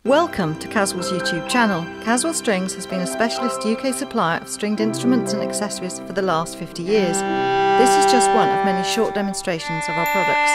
Welcome to Caswell's YouTube channel. Caswell Strings has been a specialist UK supplier of stringed instruments and accessories for the last 50 years. This is just one of many short demonstrations of our products.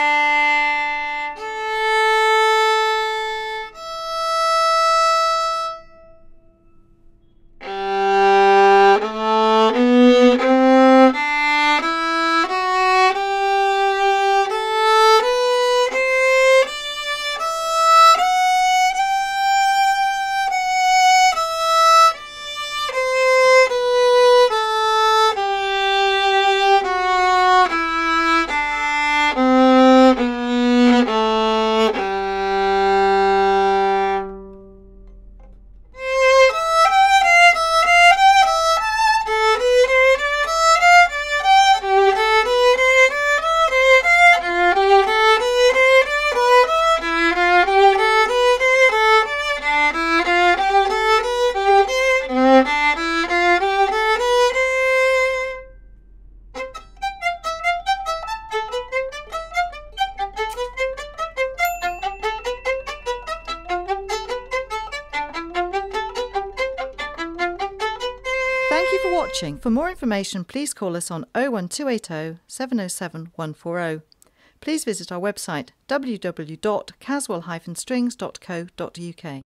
Thank you for watching. For more information, please call us on 01280 707 140. Please visit our website www.caswell-strings.co.uk.